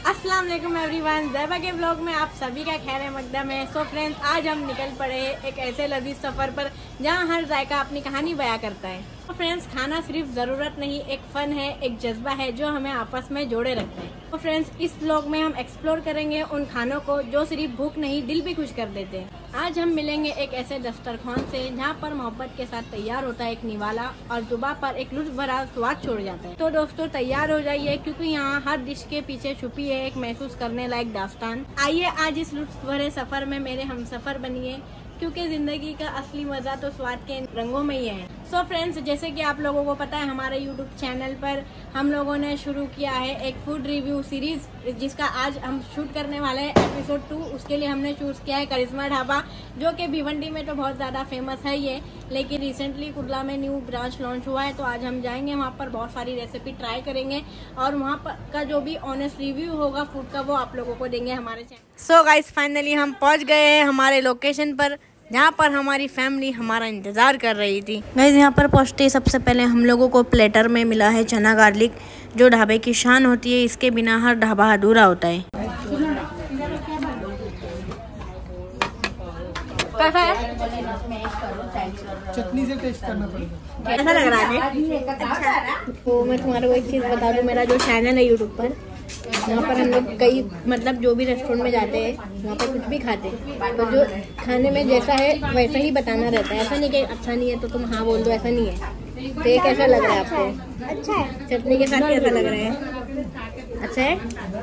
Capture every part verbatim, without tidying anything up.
अस्सलाम वालेकुम एवरीवन, ज़ैबा के ब्लॉग में आप सभी का खैर मकदम है। सो फ्रेंड्स, आज हम निकल पड़े हैं एक ऐसे लजीज सफ़र पर जहां हर जायका अपनी कहानी बयां करता है। तो फ्रेंड्स, खाना सिर्फ ज़रूरत नहीं, एक फ़न है, एक जज्बा है जो हमें आपस में जोड़े रखते हैं। तो फ्रेंड्स, इस ब्लॉग में हम एक्सप्लोर करेंगे उन खानों को जो सिर्फ भूख नहीं दिल भी खुश कर देते हैं। आज हम मिलेंगे एक ऐसे दस्तरखान से जहाँ पर मोहब्बत के साथ तैयार होता है एक निवाला और जुबान पर एक लुत्फ भरा स्वाद छोड़ जाता है। तो दोस्तों, तैयार हो जाइए क्योंकि यहाँ हर डिश के पीछे छुपी है एक महसूस करने लायक दास्तान। आइए आज इस लुत्फ भरे सफर में मेरे हम सफर बनिए, क्योंकि जिंदगी का असली मजा तो स्वाद के रंगों में ही है। सो so फ्रेंड्स, जैसे कि आप लोगों को पता है, हमारे यूट्यूब चैनल पर हम लोगों ने शुरू किया है एक फूड रिव्यू सीरीज, जिसका आज हम शूट करने वाले हैं एपिसोड टू। उसके लिए हमने चूज किया है करिश्मा ढाबा, जो कि भिवंडी में तो बहुत ज्यादा फेमस है ये, लेकिन रिसेंटली कुर्ला में न्यू ब्रांच लॉन्च हुआ है। तो आज हम जाएंगे वहाँ पर, बहुत सारी रेसिपी ट्राई करेंगे और वहाँ पर का जो भी ऑनेस्ट रिव्यू होगा फूड का वो आप लोगों को देंगे हमारे चैनल। सो गाइस, फाइनली हम पहुँच गए हैं हमारे लोकेशन पर, जहाँ पर हमारी फैमिली हमारा इंतज़ार कर रही थी। गाइस, यहाँ पर पहुँचते सबसे पहले हम लोगों को प्लेटर में मिला है चना गार्लिक, जो ढाबे की शान होती है। इसके बिना हर ढाबा अधूरा होता है। कैसा है? चटनी से टेस्ट करना पड़ेगा। कैसा लग रहा है? अच्छा। तो मैं तुम्हारे को एक चीज़ बता दूँ, मेरा जो चैनल है यूट्यूब पर, यहाँ पर हम लोग कई मतलब जो भी रेस्टोरेंट में जाते हैं वहाँ पर कुछ भी खाते हैं, तो जो खाने में जैसा है वैसा ही बताना रहता है। ऐसा नहीं कि अच्छा नहीं है तो तुम हाँ बोल दो, ऐसा नहीं है। तो ये कैसा लग रहा है आपको? अच्छा है। चटनी के साथ कैसा लग रहा है? अच्छा है।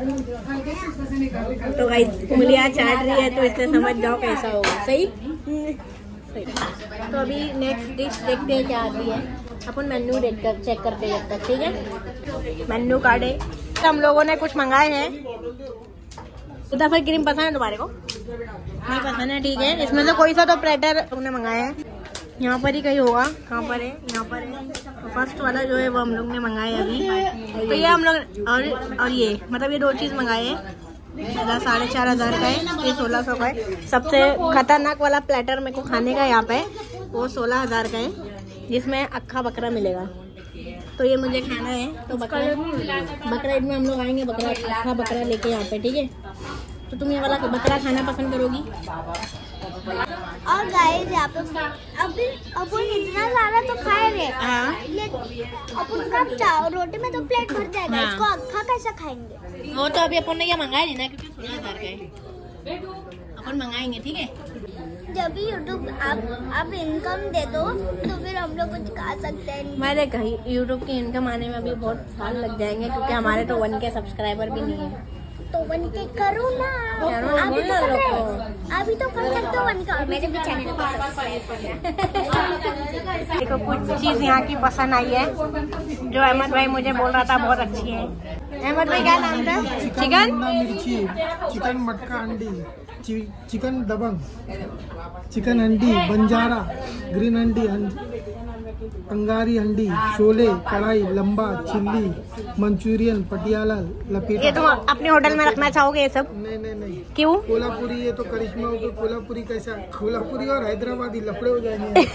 तो गाइस, उंगलियाँ चाट रही है तो इससे समझ जाओ कैसा होगा। सही सही। तो अभी नेक्स्ट डिश देखते हैं क्या आती है। अपन मेन्यू देख कर चेक करते हैं जब तक, ठीक है? मेन्यू कार्ड है। हम लोगों ने कुछ मंगाए हैं। दफा क्रीम पसंद है तुम्हारे को? नहीं पसंद है, ठीक है। इसमें से कोई सा तो प्लेटर तुमने मंगाए हैं। यहाँ पर ही कहीं होगा। कहाँ पर है? यहाँ पर है। तो फर्स्ट वाला जो है वो हम लोग ने मंगाए अभी। तो ये हम लोग और और ये मतलब ये दो चीज़ मंगाए हैं। हजार साढ़े चार हजार का है, ये सोलह सौ का है। सबसे खतरनाक वाला प्लेटर मेरे को खाने का यहाँ पे वो सोलह हजार का है, जिसमें अक्खा बकरा मिलेगा। तो ये मुझे खाना है। तो बकरा बकरा ईद में हम लोग आएंगे, बकरा अक्खा बकरा लेके यहाँ पे, ठीक है? तो तुम ये वाला बकरा खाना पसंद करोगी? और गाइस, यहाँ पे अभी अपन इतना सारा तो खाए रहे, अपन का रोटी में तो प्लेट भर जाएगा। हाँ। इसको अक्खा कैसे खाएंगे? वो तो अभी अपन ने ये मंगाया नहीं ना, क्योंकि सोलह हजार का है। अपन मंगाएंगे, ठीक है? जब भी यूट्यूब आप आप इनकम दे दो तो फिर हम लोग कुछ खा सकते हैं। मैंने कही यूट्यूब की इनकम आने में अभी बहुत साल लग जाएंगे, क्योंकि हमारे तो वन के सब्सक्राइबर भी नहीं है। तो वन के करो ना, अभी तो कर रहे हो, अभी तो कर सकते हो वन का। मेरे भी चैनल को सब्सक्राइब करना। देखो, कुछ चीज यहाँ की पसंद आई है जो अहमद भाई मुझे बोल रहा था बहुत अच्छी है। अहमद भाई, क्या नाम था? चिकन मिर्ची, चिकन मटका अंडी, चिकन दबंग, चिकन अंडी, बंजारा, ग्रीन अंडी, अंगारी अंडी, शोले, कढ़ाई, लंबा, चिल्ली, मंचूरियन, पटियाला, लपेटा। ये तुम अपने होटल में रखना चाहोगे ये सब? नहीं नहीं नहीं। क्यों? कोल्हापुरी, ये तो करिश्मा हो गई। कोल्हापुरी कैसा? कोल्हापुरी और हैदराबादी लफड़े हो जाएंगे।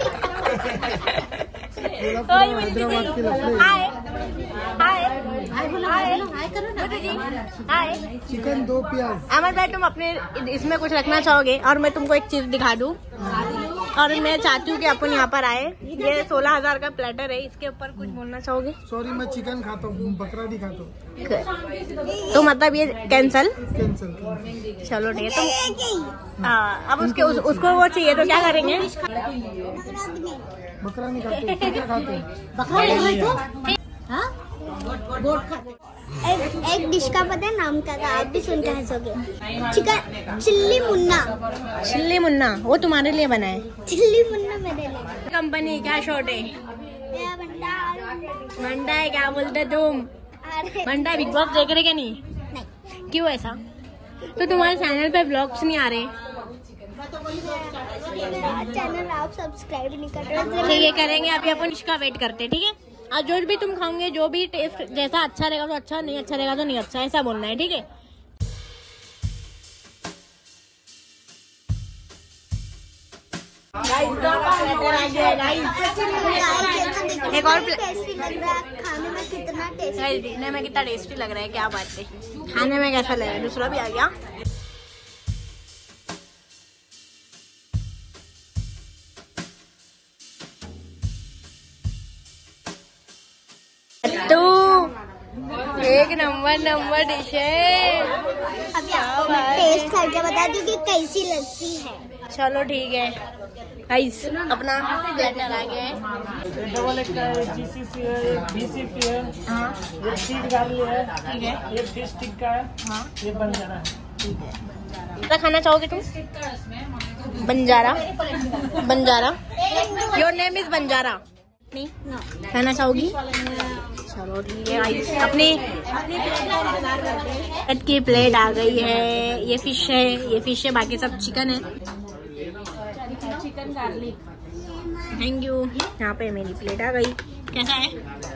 कोल्हापुरी और हैदराबाद के लफड़े। चिकन दो प्याज। अहमद भाई, तुम अपने इसमें कुछ रखना चाहोगे? और मैं तुमको एक चीज दिखा दूं, और मैं चाहती हूँ कि अपन यहाँ पर आए। ये सोलह हजार का प्लेटर है, इसके ऊपर कुछ बोलना चाहोगे? सॉरी, मैं चिकन खाता हूँ, बकरा भी खाता हूँ। तो मतलब ये कैंसल? कैंसल। चलो ठीक है। तुम हाँ, अब उसके उस, उसको वो चाहिए तो क्या करेंगे? बकरा नहीं खाते, क्या खाते हैं? बकरा एक, एक डिश का पता है नाम क्या था? आप भी सुन के हंसोगे। Chicken chilli Munna. Chilli Munna वो तुम्हारे लिए बना है? चिल्ली मुन्ना मेरे लिए। कंपनी क्या शॉट है? मेरा बंदा मंडा है, क्या बोलते तुम? मंडा बिग बॉस देख रहे क्या? नहीं, नहीं। क्यों ऐसा? तो तुम्हारे चैनल पे ब्लॉग्स नहीं आ रहे? चैनल आप सब्सक्राइब नहीं कर रहे? ठीक है, करेंगे। अभी अपन इसका वेट करते हैं, ठीक है? आज जो भी तुम खाओगे, जो भी टेस्ट जैसा अच्छा रहेगा तो अच्छा, नहीं अच्छा रहेगा तो नहीं अच्छा, ऐसा बोलना है, ठीक है? एक और टेस्टी लग रहा है खाने में, कितना टेस्टी, दिखने में कितना टेस्टी लग रहा है, क्या बात है। खाने में कैसा लग रहा है? दूसरा भी आ गया। तो एक नंबर नंबर डिश है। अभी आपको मैं टेस्ट करके बता दूं कि कैसी लगती है। चलो ठीक है गाइस, अपना प्लेटर आ गया है। डबल एग का है, जीसीसी है, एक बीसीपी है, हाँ एक चीज गार्ली है, ठीक है। एक फिश टिक्का है, हाँ ये बंजारा है। क्या खाना चाहोगे तुम? Banjara. Banjara, your name is Banjara. नहीं खाना चाहोगी? चलो ठीक है गाइस, अपनी कट की प्लेट आ गई है। ये फिश है, ये फिश है, बाकी सब चिकन है। Chicken garlic, thank you. यहाँ पे मेरी प्लेट आ गई। कैसा है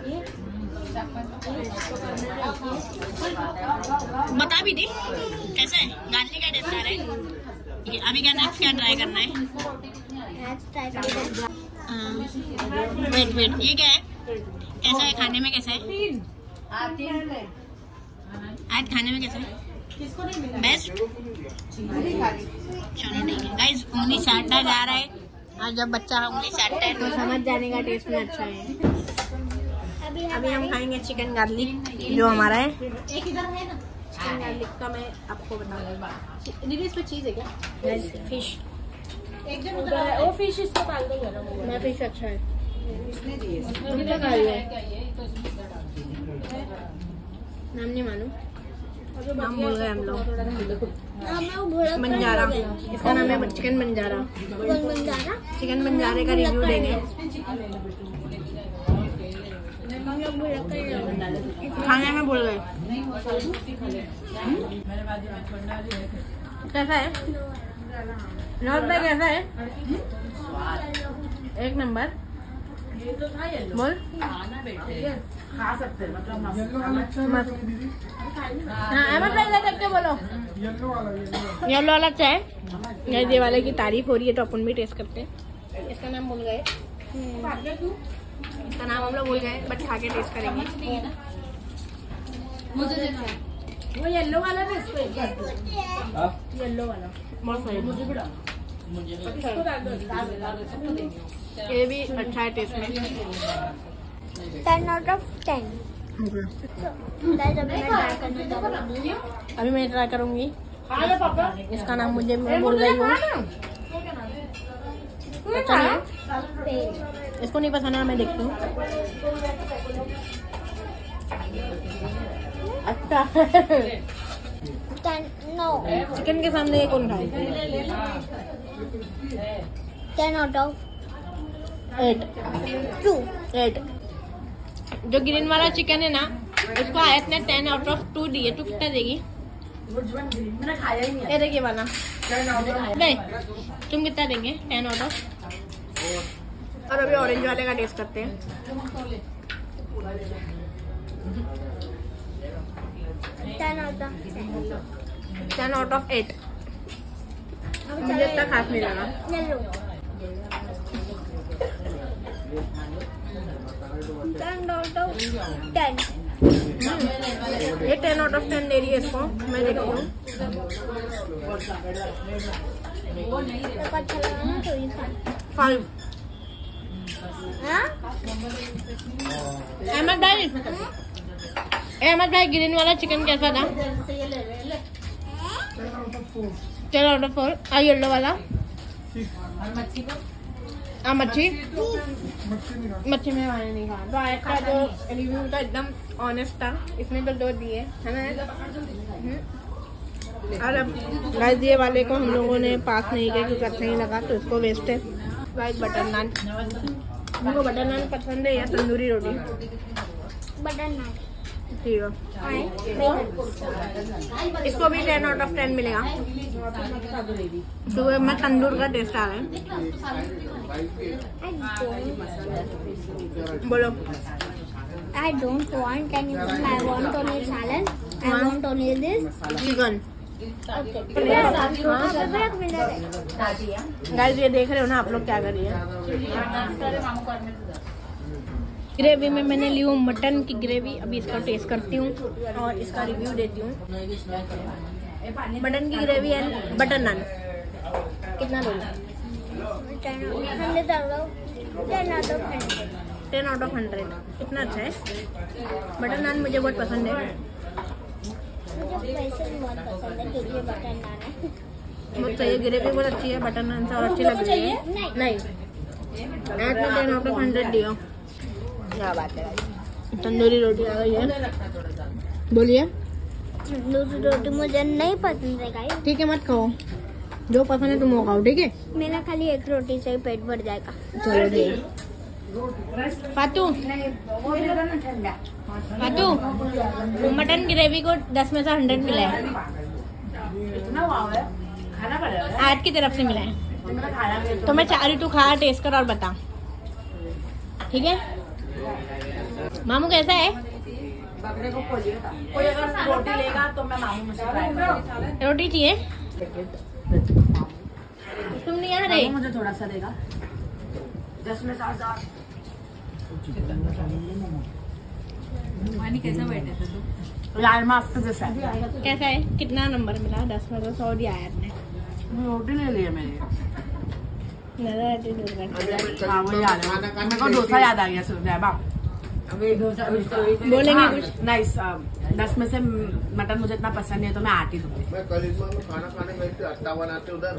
बता भी दी, कैसा है? गार्लिक का टेस्ट आ रहा है। ये अभी क्या नेक्स्ट क्या ट्राई करना है? वेट वेट, ये क्या है? कैसा है खाने में? कैसा है आज खाने में? कैसा है? बेस्ट। चलो ठीक है गाइस, उंगली चाटना जा रहा है। और जब बच्चा उंगली चाटता है तो समझ जाने का टेस्ट में अच्छा है। अभी हम खाएंगे चिकन गार्लिक जो हमारा है। एक इधर है ना चिकन गार्लिक का, मैं आपको बता दूँ। दीदी इस पे चीज है क्या? फिश एक जन उधर है, वो फिश इसको डाल दो। मैं फिश अच्छा है, नाम नहीं मालूम, नाम भूल गए हम लोग। बंजारा, इसका नाम है चिकन बंजारा। चिकन बंजारे का रिव्यू देंगे। खाने में भूल गए। कैसा है? Not bad. कैसा है? एक नंबर। बोल खा सकते हैं, मतलब बोलो। येलो वाला चाय, ये वाले की तारीफ हो रही है तो अपन भी टेस्ट करते हैं। इसका नाम भूल गए, इसका नाम हम लोग भूल गए, बट खा के टेस्ट करेंगे। वो येलो वाला ना, इसको येलो वाला बहुत सही। ये भी अच्छा है टेस्ट में। Ten out of ten. अभी मैं ट्राई करूंगी। इसका नाम मुझे मैं भूल गई हूँ। अच्छा नहीं, इसको नहीं पसंद है, मैं देखती हूँ। अच्छा नो, चिकन के सामने ये कौन खाए? Ten out of eight. Two eight. जो ग्रीन वाला चिकन है ना, इसको आयत ने टेन आउट ऑफ टू दिए। तू कितना देगी? मैंने खाया ही नहीं। ये देखिए वाला नहीं, तुम कितना देंगे? Ten out of. और अभी ऑरेंज वाले का टेस्ट करते हैं। Ten out of ten out of eight. मुझे इतना खास नहीं लगा। Ten out of ten. ये टेन आउट ऑफ टेन दे रही है इसको, मैं देखती हूँ। अच्छा लगा ना तो फाइव। अहमद भाई, अहमद भाई ग्रीन वाला चिकन कैसा था? Ten out of four. और येलो वाला? हाँ मच्छी मच्छी में मैंने नहीं खाया। तो आयत का जो रिव्यू था एकदम ऑनेस्ट था, इसमें तो दो दिए है ना। और अब गाइस ये वाले को हम लोगों ने पास नहीं किया क्योंकि अच्छा नहीं लगा, तो इसको वेस्ट है। गाइस बटर नान, उनको बटर नान पसंद है या तंदूरी रोटी? बटर नान। ठीक है, इसको भी टेन आउट ऑफ टेन मिलेगा। तो मैं तंदूर का टेस्ट आ रहा है। बोलो। I don't want anything. I want only salad. I want only this. Chicken guys ये देख रहे हो ना आप लोग क्या कर रही है। ग्रेवी में मैंने ली हूँ मटन की ग्रेवी। अभी इसका टेस्ट करती हूँ और इसका रिव्यू देती हूँ। मटन की ग्रेवी एंड बटर नान कितना लोगे? Ten out of hundred. कितना अच्छा है। बटर नान मुझे बहुत पसंद है। मुझे वैसे भी बहुत पसंद है क्योंकि ये बटर नान है। बहुत सही है। ग्रेवी बहुत अच्छी है। बटर नान से और अच्छी लग रही है। नहीं आज में टेन आउट ऑफ हंड्रेड दिया। क्या बात है। तंदूरी रोटी आ गई है। बोलिए। तंदूरी रोटी मुझे नहीं पसंद है गाइस। ठीक है मत खाओ। जो पसंद है तुम वो खाओ। ठीक है मेरा खाली एक रोटी से ही पेट भर जाएगा। चलो ठीक। फातू फातू मटन ग्रेवी को दस में से हंड्रेड मिला है। आज की तरफ से मिला है। तो मैं चाह रही तू खा टेस्ट कर और बता। ठीक है मामू कैसा है? कोई अगर रोटी लेगा तो मैं मामू में से ट्राई करूंगी। रोटी चाहिए? तुम नहीं आ रहे? मुझे थोड़ा सा देगा। दस में सात सात। कैसा बैठे थे तू? यार माफ कर जैसा कैसा है? कितना नंबर मिला? दस में तो सौ दिया यार ने। रोटी ले लिया मैंने। नजर हाँ वो याद है। मेरे को डोसा याद आ गया सुन बा। बोलेंगे कुछ? नाइस। दस में से मटन मुझे इतना पसंद नहीं है तो मैं आटी दूंगी। मैं करिश्मा में खाना खाने गई थी, अट्टा बनाते उधर।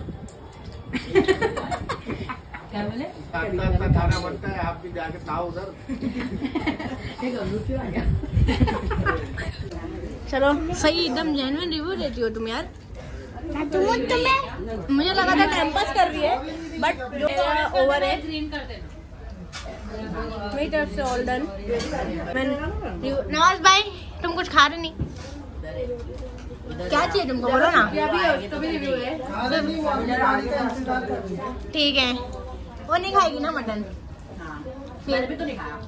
क्या बोले? अट्टा अट्टा खाना बनता है, आप भी जाके खाओ उधर। चलो सही एकदम जेन्युइन रिव्यू देती हो तुम यार। तुम तुम्हें मुझे लगा था टाइम पास कर रही है बट जो ओवर है। मेरी तरफ से ऑल डन। नवाज भाई तुम कुछ खा रहे नहीं? क्या चाहिए तुमको बोलो ना। ठीक है वो नहीं खाएगी ना मटन। फिर भी तो नहीं खाया।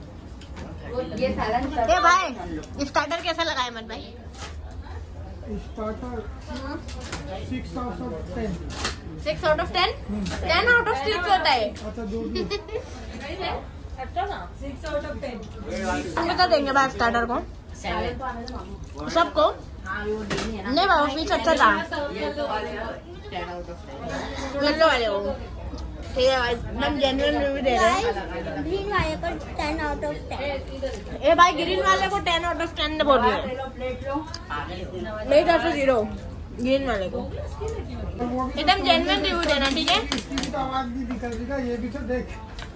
ए भाई स्टार्टर कैसा लगा है मत भाई? Starter six out of ten. Six out of ten? Ten out of six होता है। अच्छा जो भी तुम कितना देंगे भाई स्टार्टर को? सबको? नहीं बाबा फीस अच्छा था। येलो वाले को ठीक है भाई एकदम जेन्युइन रिव्यू दे रहे हैं। ग्रीन वाले को टेन आउट ऑफ टेन। ए भाई ग्रीन वाले को टेन आउट ऑफ टेन बोल रही है। मेरी तरफ से जीरो ग्रीन वाले को। एकदम जेन्युइन रिव्यू देना ठीक है। इसकी आवाज भी निकल रही है। ये भी तो देख।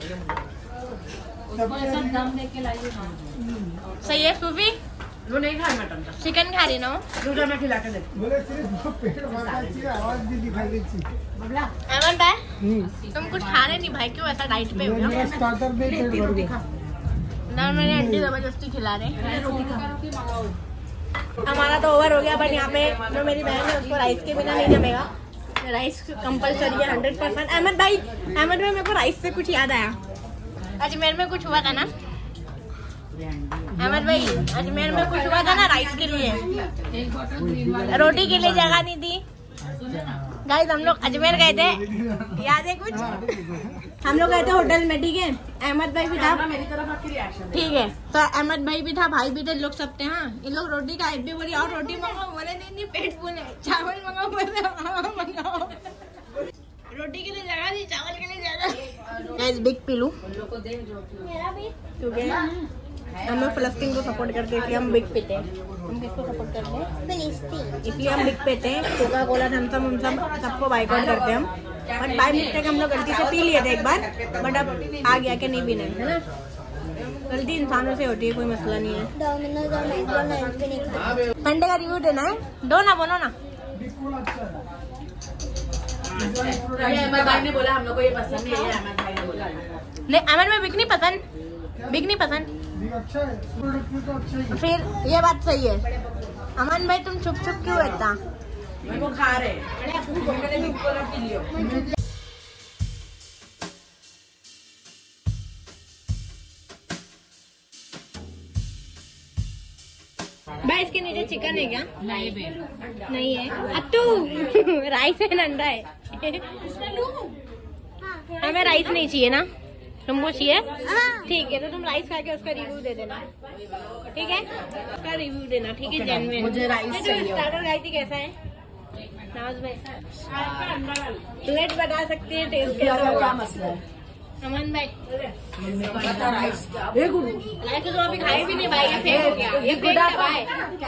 सही है सूफी? वो नहीं खाया मटन का। चिकन खा रही ना वो? दूसरा मैं खिला के दे। बोले सिर्फ पेट भरना चाहिए, आवाज भी दिखाई देती। अमन भाई तुम कुछ खा रहे नहीं भाई क्यों ऐसा डाइट पे हो? मेरा स्टार्टर में पेट भर गया। ना मैंने आंटी जबरदस्ती खिला रहे। हमारा तो ओवर हो गया बट यहाँ पे जो मेरी बहन है उसको राइस के बिना नहीं जमेगा। राइस कंपलसरी है हंड्रेड परसेंट। अहमद भाई अहमद भाई मेरे को राइस से कुछ याद आया। अजमेर में कुछ हुआ था ना अहमद भाई? अजमेर में कुछ हुआ था ना राइस के लिए। रोटी के लिए जगह नहीं थी। गाइस हम लोग अजमेर गए थे याद है कुछ? हम लोग गए थे होटल में ठीक है। अहमद भाई भी था। मेरी तरफ आपकी रिएक्शन ठीक है तो अहमद भाई भी था भाई भी थे लोग सब थे। हाँ इन लोग रोटी का भी बोली और रोटी मंगाओ बोले नहीं नहीं पेट फूल है। चावल मंगाओ बोले हाँ मंगाओ। रोटी के लिए जगह थी चावल के लिए जगह। गाइस बिग पिलू मेरा भी क्योंकि हम लोग फलस्तीन को सपोर्ट करते हैं इसलिए हम बिग पीते हैं। हम किसको सपोर्ट करते हैं? फिलिस्तीन। इसलिए हम बिग पीते हैं। कोका कोला थम्स अप हम सब सबको बाइकआउट करते हैं हम। बट बाय मिस्टेक हम लोग गलती से पी लिए थे एक बार बट अब आ गया कि नहीं पीना है ना। गलती इंसानों से होती है कोई मसला नहीं है। डोमिनोज और मैकडॉनल्ड्स भी नहीं खाते। अंडे का रिव्यू देना है। दो ना बोलो ना। अहमद भाई ने बोला हम लोग को ये पसंद नहीं है। अहमद भाई ने बोला नहीं अमन में बिक नहीं पसंद। बिक नहीं पसंद अच्छा है, प्रोडक्ट भी तो अच्छा ही है। फिर ये बात सही है। अमन भाई तुम चुप चुप क्यों रहता? वो खा रहे। भाई इसके नीचे चिकन है क्या? नहीं बे, नहीं है। अत्तू राइस है, अंडा है। हमें राइस नहीं चाहिए ना, तुमको चाहिए? ठीक है, तो तुम राइस खा के उसका रिव्यू दे देना, ठीक है? उसका रिव्यू देना, ठीक है? जेन्युइन मुझे राइस चाहिए। स्टार्टर खाई थी, कैसा है नवाज भाई? रेट बता सकती है, टेस्ट क्या मसला है? अमन भाई राइस तो अभी खाए भी नहीं भाई, ये फेक हो गया, ये फेक है भाई।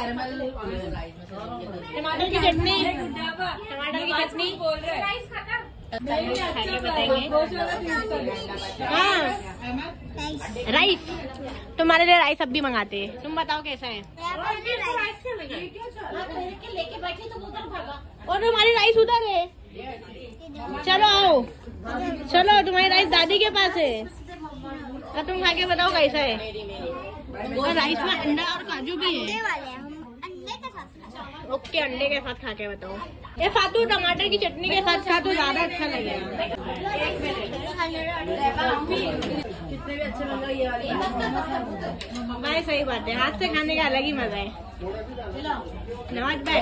टमाटर की चटनी, टमाटर की चटनी बोल रहे बताएंगे। हाँ राइस, तुम्हारे लिए राइस अब भी मंगाते हैं। तुम बताओ कैसा है? और तुम्हारी राइस उधर है, चलो आओ, चलो तुम्हारी राइस दादी के पास है, तो तुम खा के बताओ कैसा है। और राइस में अंडा और काजू भी है। ओके, अंडे के साथ खा के बताओ। ये फातू टमाटर की चटनी के साथ खा तो ज्यादा अच्छा लगेगा। कितने भी अच्छे बन रहे ये भाई सही बात है, हाथ से खाने का अलग ही मजा है। नवाज भाई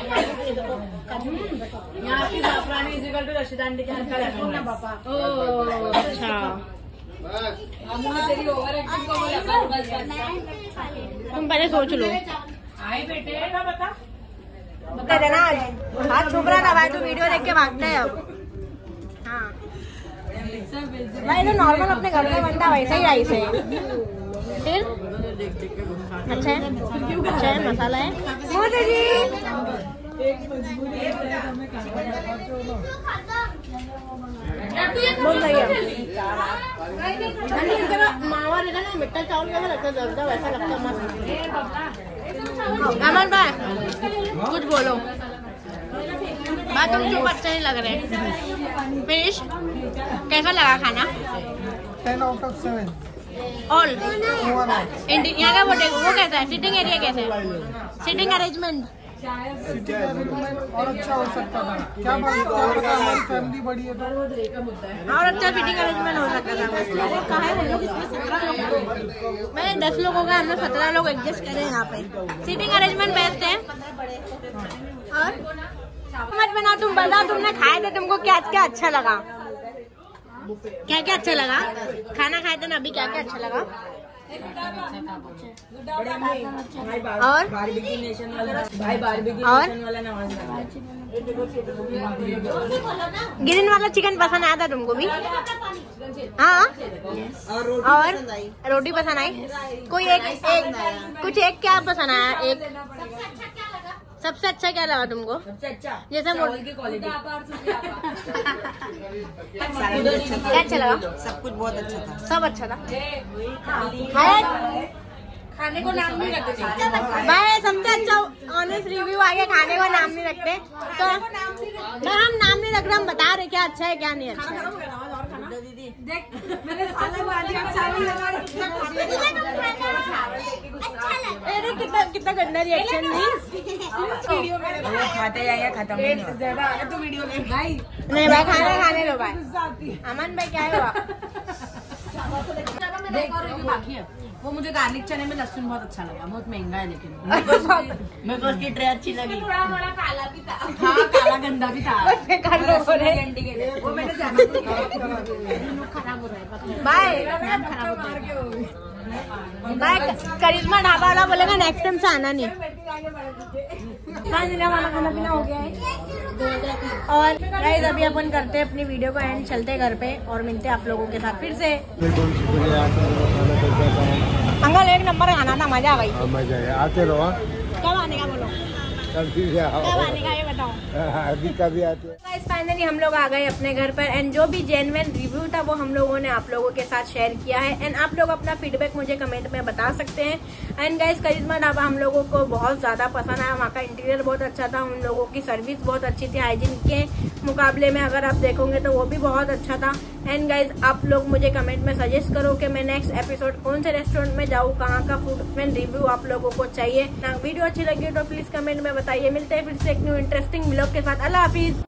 यहाँ की जाफरानी इजिकल टू रशीद आंटी के हाथ का रखो ना पापा। ओह अच्छा, तेरी ओवर एक्टिंग को बोला, तुम पहले सोच लो। आए बेटे बता बता देना, हाथ छुप रहा था भाई, तो वीडियो देख के भागता है अब। हाँ भाई, तो नॉर्मल अपने घर में बनता वैसा ही राइस है। फिर अच्छा है, अच्छा है, मसाला है। मोदी जी बहुत सही है। मावा रहता ना, मिट्टा चावल कैसा लगता है, जर्दा वैसा लगता है, मस्त। अमन भाई कुछ बोलो, बात तुम चुप, अच्छा नहीं लग रहे। फिनिश कैसा लगा खाना? Ten out of seven. All यहाँ का वो देखो, वो कैसा है? सिटिंग एरिया कैसा है? सिटिंग अरेंजमेंट और अच्छा हो सकता था, क्या बात, क्या पता हमारी फैमिली बड़ी है तो और अच्छा फिटिंग अरेंजमेंट हो सकता था। कहा है हम लोग इसमें सत्रह लोग, मैं दस लोगों का, हमने सत्रह लोग एडजस्ट करें यहाँ पे। सीटिंग अरेंजमेंट बेस्ट है। और मत बनाओ, तुम बताओ, तुमने खाए थे, तुमको क्या क्या अच्छा लगा? क्या क्या अच्छा लगा? खाना खाए थे ना अभी, क्या क्या अच्छा लगा? और बारबेक्यू नेशन वाला भाई, बारबेक्यू और नेशन वाला नवाज ग्रीन वाला चिकन पसंद आया था तुमको भी? हाँ, और रोटी पसंद आई? कोई एक, एक कुछ एक क्या पसंद आया? एक सबसे अच्छा क्या लगा तुमको? सबसे अच्छा जैसे चावल की क्वालिटी। क्या अच्छा लगा? सब कुछ बहुत अच्छा था, सब अच्छा था। खाने को नाम नहीं रखते भाई, सबसे अच्छा ऑनेस्ट रिव्यू आगे खाने को नाम नहीं रखते, तो मैं हम नाम नहीं रख रहे, हम बता रहे क्या अच्छा है क्या नहीं अच्छा है। दीदी देख, मैंने सालन वाली चावल लगा रखा अरे कितना कितना गंदा रिएक्शन वीडियो में खाते जाएंगे, खत्म नहीं होगा तो वीडियो में भाई। नहीं भाई, खाना खाने लो भाई। अमन भाई क्या हुआ? बाकी है वो, मुझे गार्लिक चने में लहसुन बहुत अच्छा लगा, बहुत महंगा है लेकिन मेरे को उसकी ट्रे अच्छी लगी। थोड़ा थोड़ा काला भी था, हाँ काला गंदा भी था। वो मैंने खराब हो रहा है भाई, खराब भाई, करिश्मा ढाबा वाला बोलेगा नेक्स्ट टाइम से आना नहीं। वाला खाना पीना हो गया है। और गाइस अभी अपन करते हैं अपनी वीडियो को एंड, चलते हैं घर पे और मिलते हैं आप लोगों के साथ फिर से। अंकल एक नंबर खाना था, मजा आ गई। मजा है, आते रहो। कब आने का बोलो? कब आने का ये बताओ। अभी कभी आते हैं। गाइस फाइनली हम लोग आ गए अपने घर पर एंड जो भी जेन्युइन रिव्यू था वो हम लोगों ने आप लोगों के साथ शेयर किया है एंड आप लोग अपना फीडबैक मुझे कमेंट में बता सकते हैं। एंड गाइस करिश्मा ढाबा हम लोगों को बहुत ज्यादा पसंद आया, वहाँ का इंटीरियर बहुत अच्छा था, उन लोगों की सर्विस बहुत अच्छी थी, हाइजीन के मुकाबले में अगर आप देखोगे तो वो भी बहुत अच्छा था। एंड गाइज आप लोग मुझे कमेंट में सजेस्ट करो कि मैं नेक्स्ट एपिसोड कौन से रेस्टोरेंट में जाऊँ, कहाँ का फूड में रिव्यू आप लोगों को चाहिए। वीडियो अच्छी लगी तो प्लीज कमेंट में बताइए। मिलते हैं फिर से एक न्यू इंटरेस्टिंग व्लॉग के साथ। अल्लाह हाफिज।